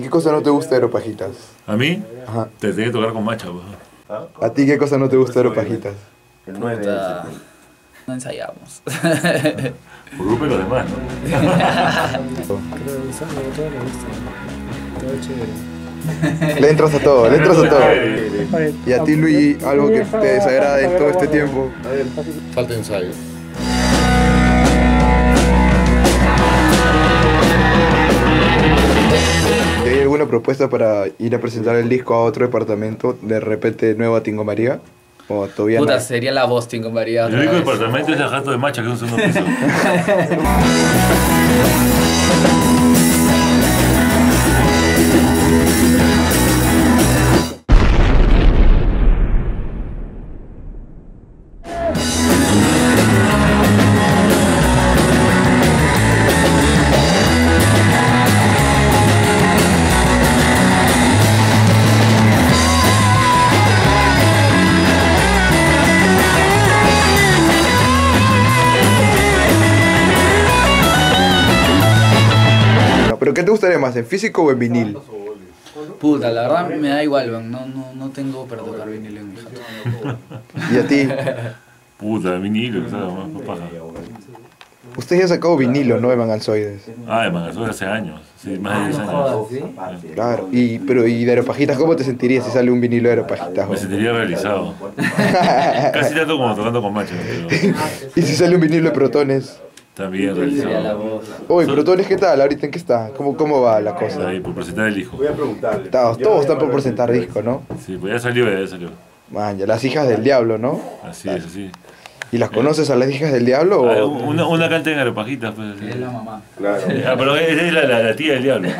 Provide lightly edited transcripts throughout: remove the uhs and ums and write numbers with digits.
¿qué cosa no te gusta de Aeropajitas? ¿A mí? Ajá. Te tenía que tocar con macha, pues. ¿A ti qué cosa no te gusta de Aeropajitas? El 9 de Puta, septiembre. no ensayamos. Por grupo y los demás, ¿no? Pero el sábado todo me gusta. Todo chévere. Le entras a todo, le entras a todo. Oye, Y a ti, Luigi, algo que te desagrade en todo este tiempo. Falta ensayo. ¿Y hay alguna propuesta para ir a presentar el disco a otro departamento, de repente nuevo a Tingo María? ¿O todavía Puta, no? sería la voz Tingo María. El otra único vez. departamento es el jato de macha, que es un segundo piso. No, ¿pero qué te gustaría más, en físico o en vinil? Puta, la verdad me da igual, weón. No tengo para tocar vinilo en mi jato. ¿Y a ti? Puta, vinilo, o sea, más paja. Usted ya ha sacado vinilo, ¿no? De Manganzoides. Ah, de Mangasol hace años. Sí, más de 10 años. Claro. Y de Aeropajitas, ¿cómo te sentirías si sale un vinilo de Aeropajitas? Me ¿O? sentiría realizado. Casi tanto como tocando con macha, pero ¿Y si sale un vinilo de Protones? también Sería la realizado. voz. Oye, Protones, ¿qué tal? ¿Ahorita en qué está? ¿Cómo va la cosa? Ahí, por presentar el hijo. Voy a preguntarle. Todos están por presentar disco, ¿no? Sí, pues ya salió, ya salió. Man, ya las hijas del diablo, ¿no? Así es, así. ¿Y las conoces a las hijas del diablo? Ah, O... una canta en Aeropajitas, pues. Es la mamá. Claro. Ah, pero es la tía del diablo.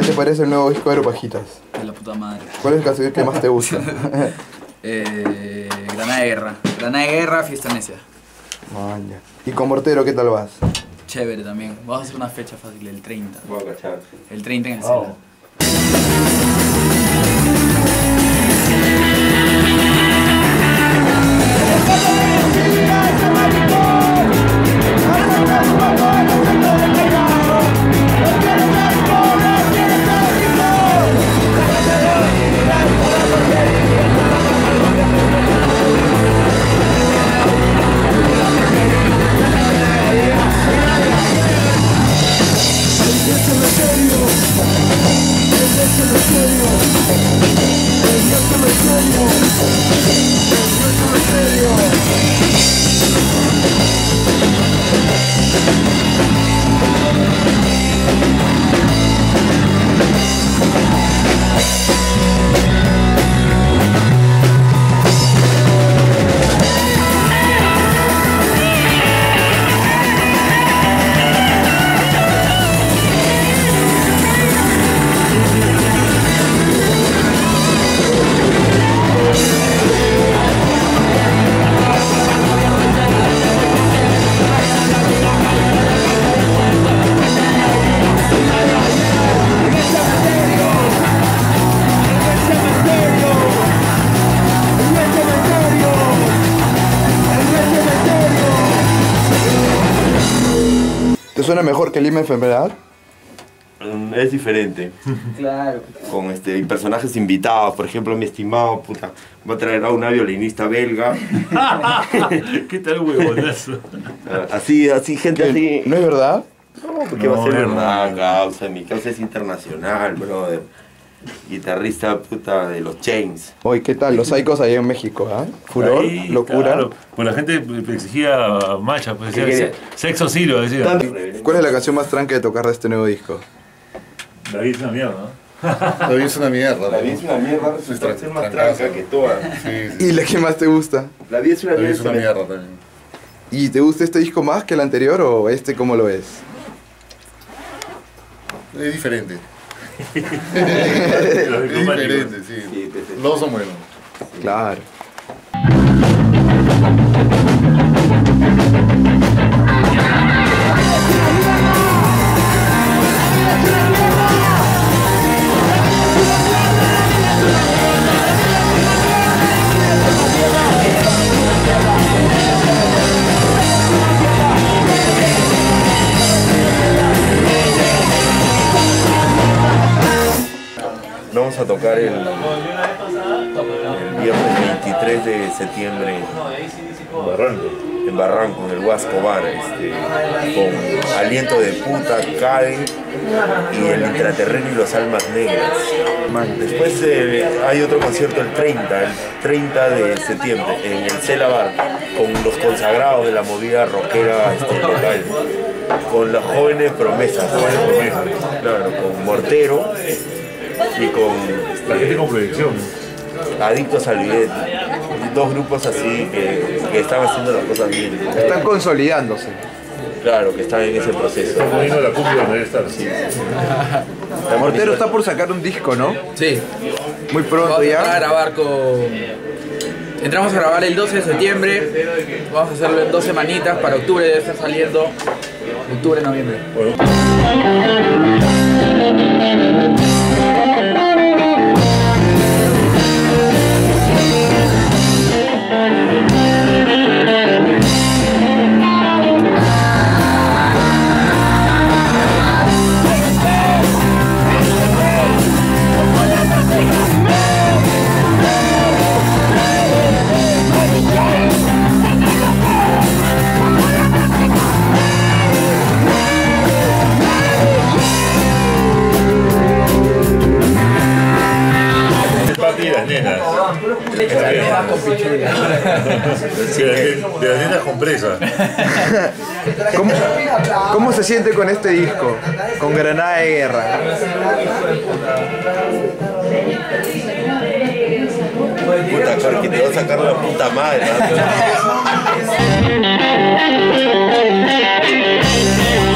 te parece el nuevo disco de Aeropajitas? De la puta madre. ¿Cuál es la canción que más te gusta? Granada de Guerra. Granada de Guerra, Fiesta Necia. Man, ya. ¿Y con Mortero qué tal vas? Chévere también. Vamos a hacer una fecha fácil, el 30. Voy a cachar. El 30 en el Oh. Cela. ¿Te suena mejor que Lima Enfermedad? Es diferente. Claro. Con personajes invitados, por ejemplo, mi estimado, puta, va a traer a una violinista belga. ¿Qué tal huevonazo? Así, gente así. ¿No es verdad? No, porque va a ser No, verdad, no. causa. Mi causa es internacional, brother. Guitarrista, puta, de los Chains. Oye, ¿qué tal? Los Psychos allá en México, ¿ah? Furor, Ahí, locura. Claro. Pues la gente exigía macha, pues ¿Qué decía, quería? sexo silo, decía. ¿Cuál es la canción más tranca de tocar de este nuevo disco? La vida es una mierda, ¿no? La vida es una mierda. La vida es una mierda, resulta ser más tranca que todas. Sí, ¿Y la que más te gusta? La vida es una la vida es una mierda. mierda también. ¿Y te gusta este disco más que el anterior o este cómo lo ves? Es diferente. Los Es diplomáticos. diferente, sí. Sí, sí, sí. Los dos son buenos. Claro. Vamos a tocar el viernes 23 de septiembre Barranco. en Barranco, en el Huasco Bar, con Aliento de Puta, Caden y El Intraterreno y los Almas Negras. Después hay otro concierto el 30 de septiembre en el Cela Bar, con los consagrados de la movida rockera local, con las jóvenes promesas, claro, con Mortero y con La gente con proyección. Adictos al Bidet. Dos grupos así que están haciendo las cosas bien. Están consolidándose. Claro, que están en ese proceso. Está poniendo la cumbia donde debe estar. Sí. Mortero está por sacar un disco, ¿no? Sí. Muy pronto Vamos a entrar a ya. grabar con... Entramos a grabar el 12 de septiembre. Vamos a hacerlo en 2 semanitas. Para octubre debe estar saliendo. Octubre, noviembre. El papi y las nenas. Sí, de las nenas con presa. ¿Cómo, cómo se siente con este disco? Con Granada de Guerra. Puta, claro, que te va a sacar la puta madre, ¿no?